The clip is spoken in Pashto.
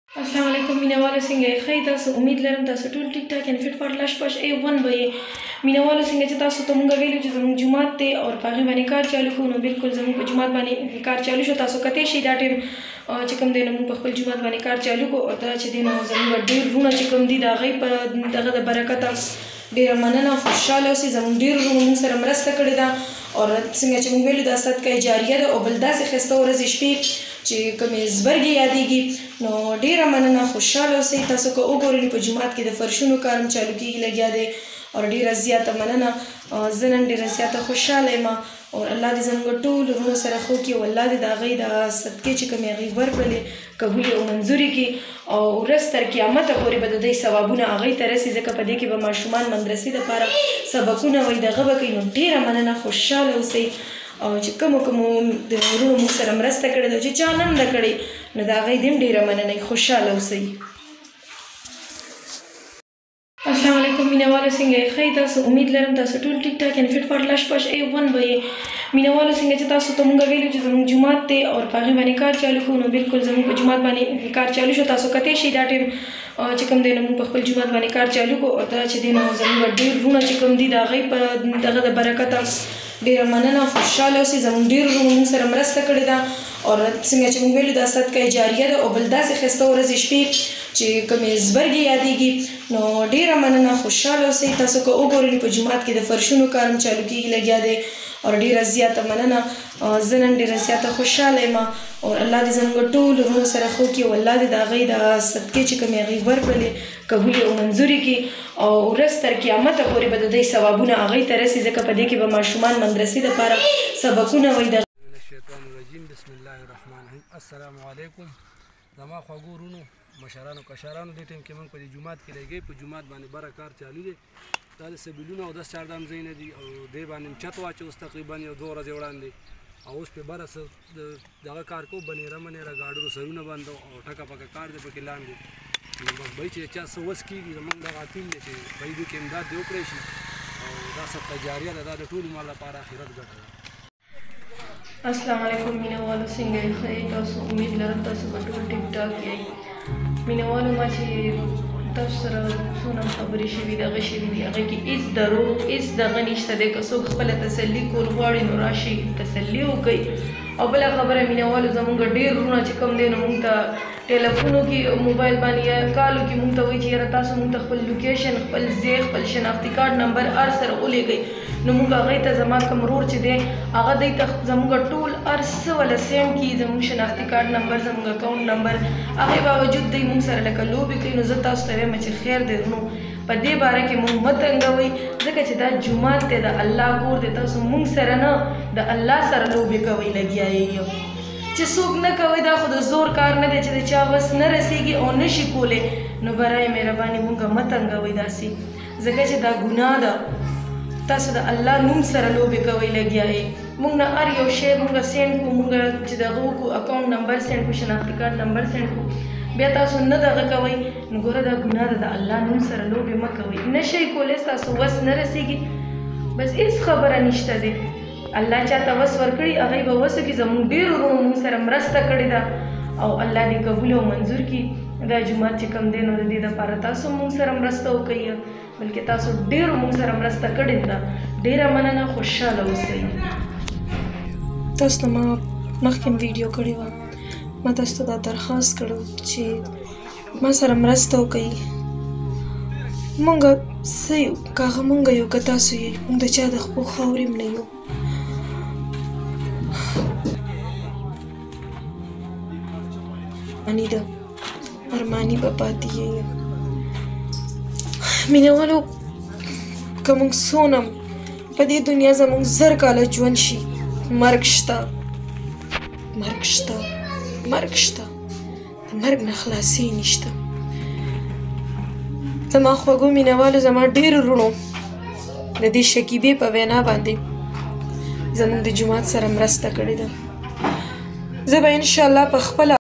السلام علیکم مینوالو څنګه یې ښه تاسو امید لرم تاسو ټول ټیک ټاک اینډ فټ فار لاش پاش A1 به یې مینوالو څنګه چې تاسو ته مونږ ویلو چې زموږ جومات دی او په هغې باندې کار چالو کوو نو بالکل زموږ په جومات باندې کار چالو شو تاسو کتی شئ دا ټایم چې کوم دی نو موږ په خپل جومات باندې کار چالو کوو او دا چې دی نو زموږ ډېر وروڼه چې کوم دي د هغوی په دغه د برکته ډېره مننه خوشحاله اوسئ زموږ ډېر وروڼو موږ سره مرسته کړې ده او څنګه چې موږ ویلو دا صدقه جاریه ده او بل داسې ښایسته ورځې شپې چې کومې زبرګې یادېږي نو ډېره مننه خوشحاله اوسئ تاسو که وګورئ په جومات کې د فرشونو کار هم چالو کېږي لګیا دی او ډېره زیاته مننه زه نن ډېره زیاته خوشحاله یم او الله دې زموږ ټولو وروڼو سره ښه وکړي او الله دې د هغوی د صدقې چې کومې هغوی ورکړلې قبول او منظورې کړي او ورځ تر قیامته پورې به د دوی ثوابونه هغوی ته رسي ځکه په دې کې به ماشومان مدرسې دپاره سبقونه وایي دغه به کوي نو ډېره مننه خوشحاله اوسئ او چې کومو د وروڼو موږ سره مرسته کړې ده چې چا نه ده کړې نو د هغوی دې هم ډېره مننه خوشحاله اوسئ السلام علیکم مینوالو څنګه یې ښه تاسو امید لرم تاسو ټول ټیک ټاک اینډ فټ فار لاش پاش A1 به یې مینوالو څنګه چې تاسو ته مونږ ویلو چې زموږ جومات دی او په هغې باندې کار چالو کوو نو بالکل زموږ په جومات باندې کار چالو شو تاسو کتی شئ دا ټایم چې کوم دی نو موږ په خپل جومات باندې کار چالو کوو او دا چې دی نو زموږ ډېر وروڼه چې کوم دي د هغوی په دغه د برکته ډېره مننه خوشحاله اوسئ زموږ ډېر وروڼو موږ سره مرسته کړې ده او څنګه چې موږ ویلو دا صدقه جاریه ده او بل داسې ښایسته ورځې شپې چې کومې زبرګې یادېږي نو ډېره مننه خوشحاله اوسئ تاسو که وګورئ په جومات کې د فرشونو کار هم چالو کېږي لګیا دی او ډېره زیاته مننه زه نن ډېره زیاته خوشحاله یم او الله دې زموږ ټولو وروڼو سره ښه وکړي او الله دې د هغوی د صدقې چې کومې هغوی ورکړلې قبول او منظورې کړي او ورځ تر قیامته پورې به د دوی ثوابونه هغوی ته رسي ځکه په دې کې به ماشومان مدرسې دپاره سبقونه وایي الشیطان الرجیم بسم الله الرحمن الرحیم السلام علیکم زما خواږو وروڼو مشرانو کشرانو دې ټایم کې موږ په دې جومات کې لګی په جومات باندې بره کار چالو دی دا د سبیلونه او 10 چاردام ځایونه دي او دې باندې چت واچو اوس تقریبا یو 2 ورځې وړاندې او اوس په بره دغه کار کوو بنیره منیره ګاډرو سرونه بندو او ټکه پکه کار دی پکې لاندې نو بس بهی چې چا څه وس کېږي زموږ دغه اپیل دی چې بهی دوی کې امداد دې وکړی شي او دا صدقه جاریه ده دا د ټولو مال لپاره آخرت ګټه ده السلام علیکم مینوالو څنګه یې ښه تاسو امید لرم تاسو به ټول ټیک ټاک یئ مینوالو ما چې تاسو سره څونه خبرې شوي دغه شوي دي هغې کې هېڅ دروغ هېڅ دغه نشته دی که څوک خپله تسلي کول غواړي نو راشي تسلي وکړئ او بله خبره مینوالو زموږ ډېر وروڼه چې کوم دی نو موږ ته ټلیفونو کې موبایل باندې یا کالو کې موږ ته وایي چې یاره تاسو موږ ته خپل لوکیشن خپل ځای خپل شناختي کارډ نمبر هر سره ولېږئ نو موږ هغوی ته زما کوم ورور چې دی هغه دوی ته زموږ ټول هر څه وله سینډ کړي زموږ شناختي کارډ نمبر زموږ اکاونټ نمبر هغې باوجود دوی موږ سره لکه لوبې کوي نو زه تاسو ته وایم چې خیر دی نو په دې باره کې موږ مه تنګوئ ځکه چې دا جومات دی د الله کور دی تاسو موږ سره نه د الله سره لوبې کوئ لګیا یې چې څوک نه کوئ دا خو د زور کار نه دی چې د چا وس نه رسېږي او نه شي کولی نو برای مهرباني موږ مه تنګوئ داسې ځکه چې دا ګناه ده تاسو د الله نوم سره لوبې کوئ لګیا یې موږ نه هر یو شی موږ سینډ کړو موږ چې دغه وکړو اکاونټ نمبر سینډ کړو شناختي کارډ نمبر سینډ کړو بیا تاسو نه دغه کوئ نو ګوره دا ګناه ده د الله نوم سره لوبې مه کوئ نه شئ کولی ستاسو وس نه رسېږي بس هېڅ خبره نشته دی الله چاته وس ورکړي هغوی به وس وکړي زموږ ډېرو وروڼو موږ سره مرسته کړې ده او الله دې قبول او منظور کړي دا جومات چې کوم دی نو د دې دپاره تاسو موږ سره مرسته وکړئ بلکې تاسو ډېرو موږ سره مرسته کړې ده ډېره مننه خوشحاله اوسئ تاسو ته ما مخکې ویډیو کړې وه ما تاسو ته دا درخواست کړی چې ما سره مرسته وکړئ موږ څه یو که هغه موږ یو که تاسو یې موږ د چا د خپو خاورې هم نه یو ارماني ده ارماني به پاتې یې مینوالو که موږ څونه په دې دنیا زموږ 1000 کاله ژوند شي مرګ شته مرګ شته مرګ شته د مرګ نه خلاصې نشته زما خوږو مینوالو زما ډېر وروڼو د دې شکیبې په وینا باندې زموږ د جومات سره مرسته کړې ده زه به انشاءالله په خپله